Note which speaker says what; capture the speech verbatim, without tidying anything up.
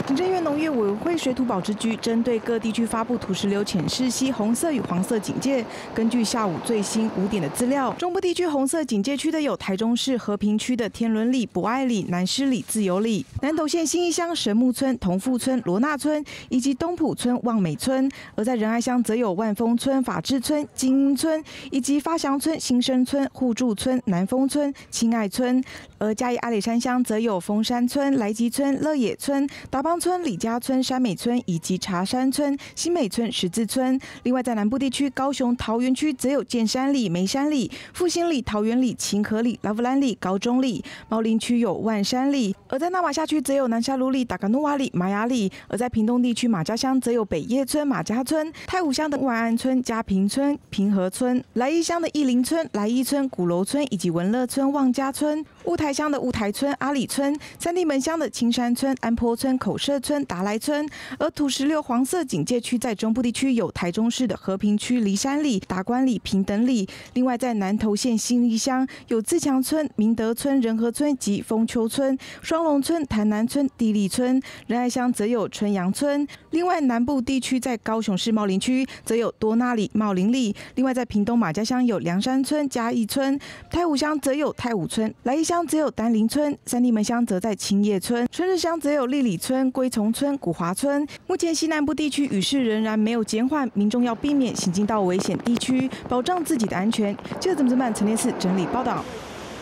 Speaker 1: 行政院农业委员会水土保持局针对各地区发布土石流浅势溪红色与黄色警戒。根据下午最新五点的资料，中部地区红色警戒区的有台中市和平区的天伦里、博爱里、南狮里、自由里；南投县信义乡神木村、同富村、罗纳村以及东埔村、望美村。而在仁爱乡则有万丰村、法治村、精英村以及发祥村、新生村、互助村、南丰村、亲爱村。而嘉义阿里山乡则有丰山村、来吉村、乐野村、达邦村、李家村、山美村以及茶山村、新美村、十字村。另外，在南部地区，高雄桃园区则有剑山里、梅山里、复兴里、桃园里、秦河里、拉夫兰里、高中里；茂林区有万山里。而在那马夏区则有南沙鲁里、达嘎努瓦里、玛雅里。而在屏东地区，马家乡则有北叶村、马家村；太武乡的万安村、嘉平村、平和村；来义乡的义林村、来义村、鼓楼村以及文乐村、望家村；雾台乡的雾台村、阿里村；三地门乡的青山村、安坡村、口社村、达来村。而土石流黄色警戒区在中部地区有台中市的和平区梨山里、达官里、平等里。另外，在南投县新义乡有自强村、明德村、仁和村及丰丘村、双龙村、潭南村、地利村；仁爱乡则有春阳村。另外，南部地区在高雄市茂林区则有多纳里、茂林里。另外，在屏东马家乡有梁山村、嘉义村；太武乡则有太武村；来义乡则有丹林村；三地门乡则在青叶村；春日乡则有丽里村、龟从村、古华村。目前西南部地区雨势仍然没有减缓，民众要避免行进到危险地区，保障自己的安全。记者曾志曼、陈烈士整理报道。